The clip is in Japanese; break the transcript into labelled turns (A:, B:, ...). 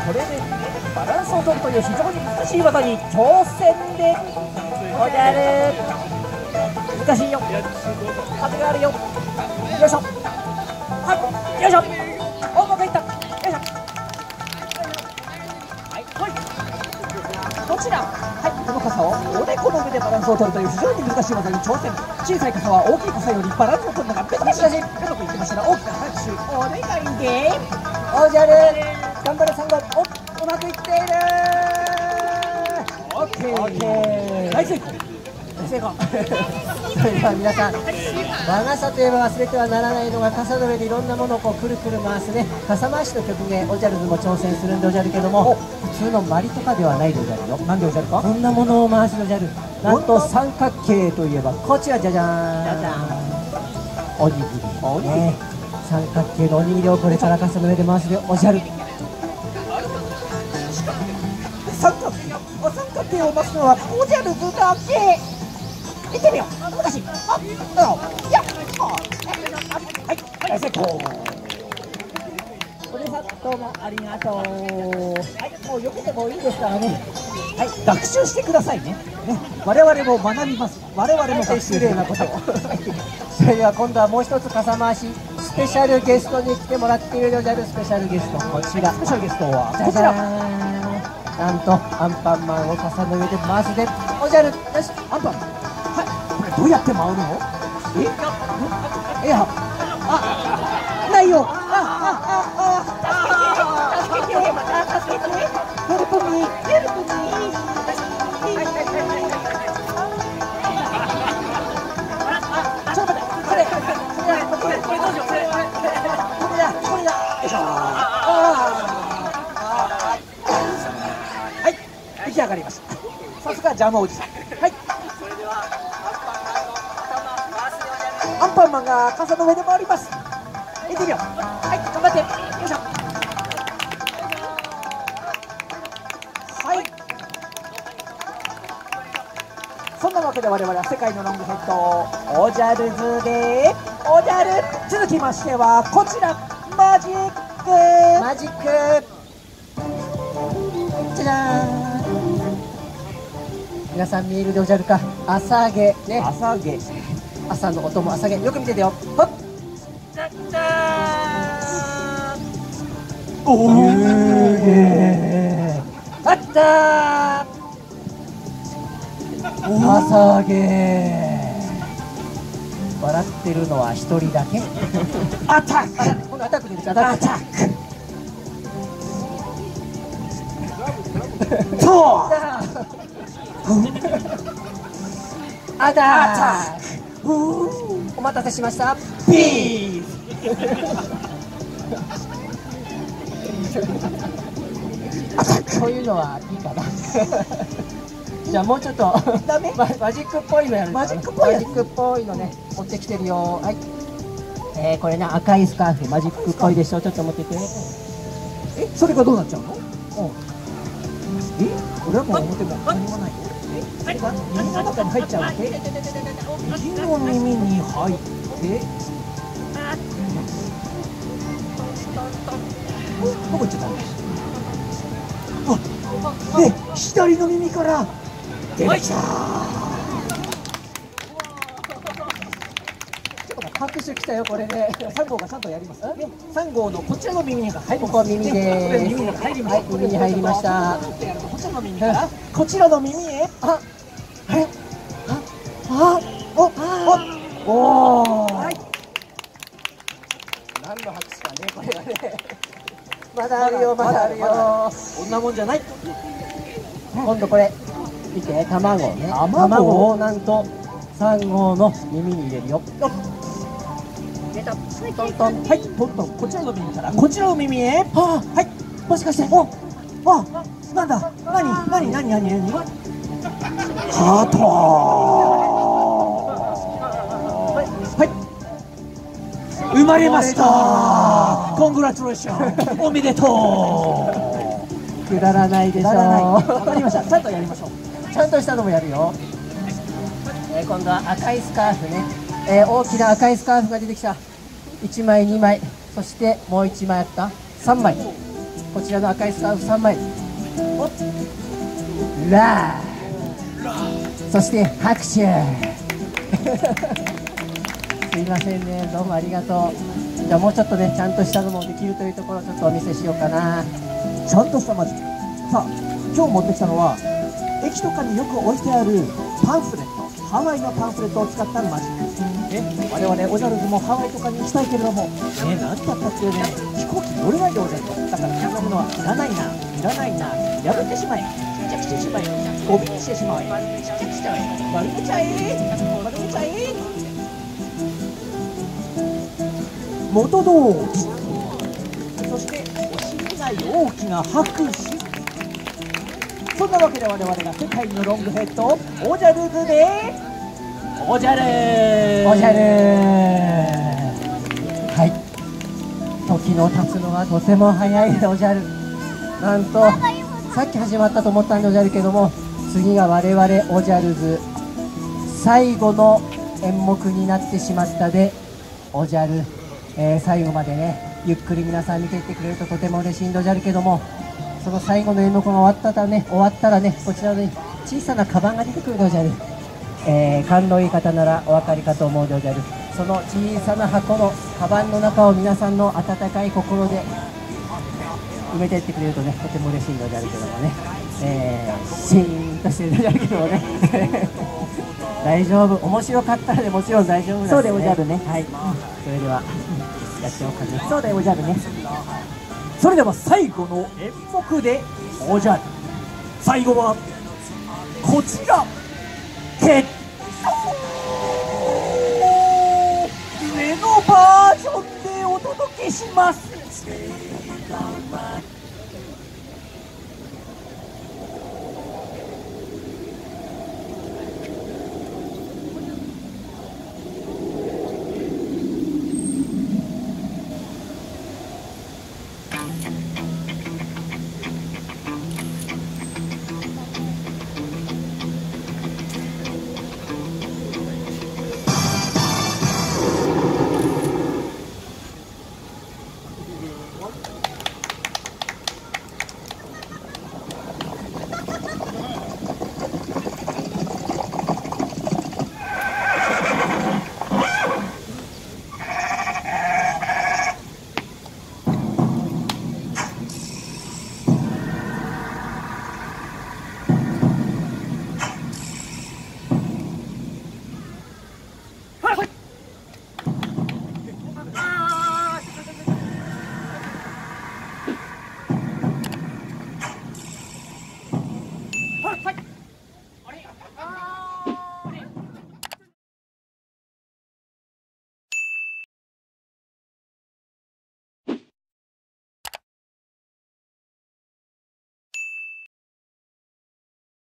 A: これでバランスを取るという非常に難しい技に挑戦でおじゃる。難しいよ、風があるよ。よいしょ、はい、よいしょ、お、うまくいった。よいしょ、はい、ほい。どちら、はい、この傘をおでこの上でバランスを取るという非常に難しい技に挑戦。小さい傘は大きい傘よりバランスを取るのが難しい。うまくいってましたら大きな拍手お願いで。おじゃる、頑張れサンゴ。お、うまくいっている。オッケー、大成功、大成功。それでは皆さん、和傘といえば忘れてはならないのが、傘の上でいろんなものをこうくるくる回すね、傘回しの曲芸、おじゃるずも挑戦するんでおじゃるけども、普通のマリとかではないでおじゃるよ。なんでおじゃるか。こんなものを回すおじゃる。なんと三角形といえばこちら、じゃじゃーん、じゃじゃーん、おにぎり、おにぎり、三角形のおにぎりをこれから傘の上で回すでおじゃる。三角形を回すのはおじゃるずだけ。行ってみよう。私、あ、いや、はい、大成功。お姉さん、どうもありがとう。はい、もう避けてもいいですからね。はい、学習してくださいね。我々も学びます。我々も学習例なことを。それでは今度はもう一つ傘回しスペシャルゲストに来てもらっているのである。スペシャルゲスト、こちら。スペシャルゲストはこちら。なんとアンパンマンを傘の上で回すでおじゃる。よし、アンパンマン、はい、これどうやって回るの？いや、ないよ。助けて、助けて、ヘルプミー、ヘルプミー。ちょっと待って、これどうしよう、これだ、よいしょ。はい、出来上がりました。さすがジャムおじさん。はい、アンパンマンが傘の上で回ります。行ってみよう。はい、頑張って、よいしょ。はい、そんなわけで我々は世界のロングヘッドおじゃるずでおじゃる。続きましてはこちら、マジック、じゃじゃーん。皆さん見えるでおじゃるか。朝毛ね、朝毛、朝の音も朝毛、よく見ててよ。ほっ、じゃじゃーん。おー、あったー、朝毛。笑ってるのは一人だけ。アタック、このアタックでアタック。そう。アタック。お待たせしました。ピース。こういうのはいいかな。じゃあもうちょっとダメ、マジックっぽいのやる。マジックっぽいのね、持ってきてるよ。はい、これね、赤いスカーフ、マジックっぽいでしょ。ちょっと持ってて。それがどうなっちゃうの？俺はもう表も何もないよ。それが耳の中に入っちゃうわけ。右の耳に入って、どこ行っちゃったの？で、左の耳から出てきた。拍手きたよ、これね。3号がちゃんとやります。3号のこちらの耳が入ります。ここは耳でーす。耳に入りました。耳に入りました。こちらの耳からこちらの耳へ。おー。何の拍手かね、これはね。まだあるよ、まだあるよ。こんなもんじゃない。今度これ見て、卵ね。卵をなんと3号の耳に入れるよ。トントン、はい、トントン、こちらの耳からこちらの耳へ。はい、もしかして、なんだ、何ハート。はい、生まれました。コングラチュレーション、おめでとう。くだらないでしょう。わかりました。ちゃんとやりましょう。ちゃんとしたのもやるよ。今度は赤いスカーフね。大きな赤いスカーフが出てきた。1枚2枚、そしてもう1枚あった3枚。
B: こちらの赤いスカーフ3枚、おっラー、そして拍手すいませんね、どうもありがとう。じゃあもうちょっとね、ちゃんとしたのもできるというところをちょっとお見せしようかな。
A: ちゃんとしたマジック。さあ今日持ってきたのは駅とかによく置いてあるパンフレット、ハワイのパンフレットを使ったマジック。我々おじゃるずもハワイとかに行きたいけれども何だったってね、飛行機乗れないでおじゃると。だからこんなものはいらないな、いらないな、破ってしまえ、ちっちゃくしてしまえ、ゴミにしてしまえ、ちっちゃくしちゃえ、丸めちゃえ、丸めちゃえ、元通り。そしてお尻ない大きな拍手。そんなわけで我々が世界のロングヘッドおじゃるずでおじゃる
B: おじゃるはい、時の経つのはとても早いおじゃる。なんとさっき始まったと思ったんでおじゃるけども、次が我々おじゃるず最後の演目になってしまったでおじゃる、最後までねゆっくり皆さん見ていってくれるととても嬉しいんでおじゃるけども、その最後の演目が終わったらねこちらに小さなカバンが出てくるでおじゃる。勘のいい方ならお分かりかと思うでおじゃる。その小さな箱のカバンの中を皆さんの温かい心で埋めていってくれるとねとても嬉しいんでおじゃるけどもね、シーンとしてるでおじゃるけどもね大丈夫、面白かったらでもちろん大丈夫なんですね。
A: そうでおじゃるね。
B: はい、それではやっておかね。
A: そうでおじゃるね。それでは最後の演目でおじゃる、最後はこちら、決勝上のバージョンでお届けします。